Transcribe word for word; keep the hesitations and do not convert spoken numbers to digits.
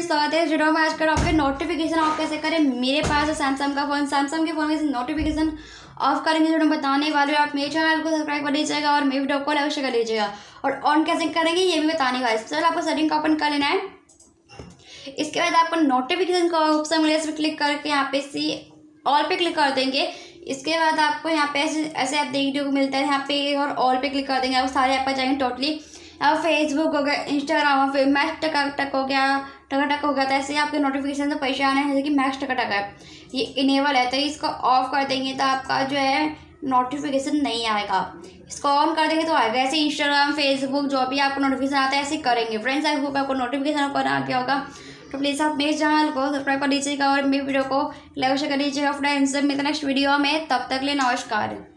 Friends, तो आते हैं वीडियो में। आज कर आपके नोटिफिकेशन ऑफ कैसे करें। मेरे पास है सैमसंग का फ़ोन, सैमसंग के फ़ोन में नोटिफिकेशन ऑफ करेंगे जो बताने वाले हो। आप मेरे चैनल को सब्सक्राइब कर लीजिएगा और मेरे वीडियो को अवश्य कर लीजिएगा और ऑन कैसे करेंगे ये भी बताने वाले। चलो आपको सेटिंग का ओपन कर लेना है। इसके बाद आपको नोटिफिकेशन का ऑप्शन मिलेगा, इस पर क्लिक करके यहाँ पे सी ऑल पे क्लिक कर देंगे। इसके बाद आपको यहाँ पे ऐसे ऐसे ऐप देखने को मिलता है, यहाँ पे और ऑल पे क्लिक कर देंगे। आप सारे ऐप पर जाएंगे टोटली। अब फेसबुक हो गया, इंस्टाग्राम, फिर मैक्स टका टक हो गया, टका टक हो गया। तो ऐसे आपके नोटिफिकेशन से पैसे आने हैं, जैसे कि मैक्स टका टक है, ये इनेबल है। तो इसको ऑफ कर देंगे तो आपका जो है नोटिफिकेशन नहीं आएगा। इसको ऑन कर देंगे तो आएगा। ऐसे इंस्टाग्राम, फेसबुक जो भी आपको नोटिफिकेशन आता है ऐसे करेंगे। फ्रेंड्स, आई होप आपको नोटिफिकेशन ओपन आ गया होगा। तो प्लीज़ आप मेरे चैनल को सब्सक्राइब कर लीजिएगा और मेरे वीडियो को लाइक कर लीजिएगा। फ्रेंड्स, मिलते हैं नेक्स्ट वीडियो में, तब तक ले नमस्कार।